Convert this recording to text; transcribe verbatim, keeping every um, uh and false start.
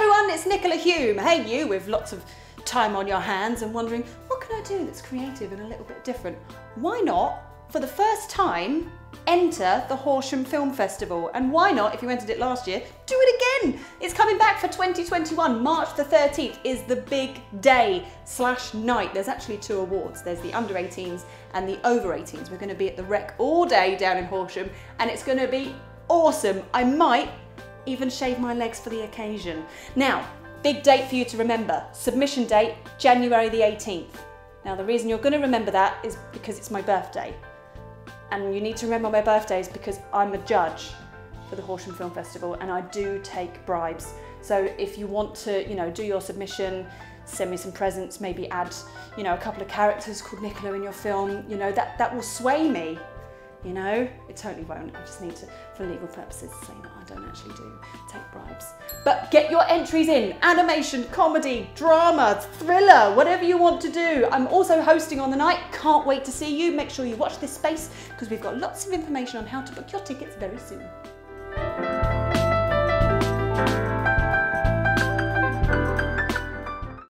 everyone, it's Nicola Hume. Hey you with lots of time on your hands and wondering, what can I do that's creative and a little bit different? Why not, for the first time, enter the HORSHAM Film Festival? And why not, if you entered it last year, do it again? It's coming back for twenty twenty-one. March the thirteenth is the big day slash night. There's actually two awards. There's the under eighteens and the over eighteens. We're going to be at the Rec all day down in Horsham and it's going to be awesome. I might even shave my legs for the occasion. Now, big date for you to remember. Submission date, January the eighteenth. Now the reason you're going to remember that is because it's my birthday. And you need to remember my birthdays because I'm a judge for the HORSHAM Film Festival and I do take bribes. So if you want to, you know, do your submission, send me some presents, maybe add, you know, a couple of characters called Nicola in your film, you know, that, that will sway me. You know, it totally won't. I just need to, for legal purposes, say that I don't actually do take bribes. But get your entries in. Animation, comedy, drama, thriller, whatever you want to do. I'm also hosting on the night. Can't wait to see you. Make sure you watch this space because we've got lots of information on how to book your tickets very soon.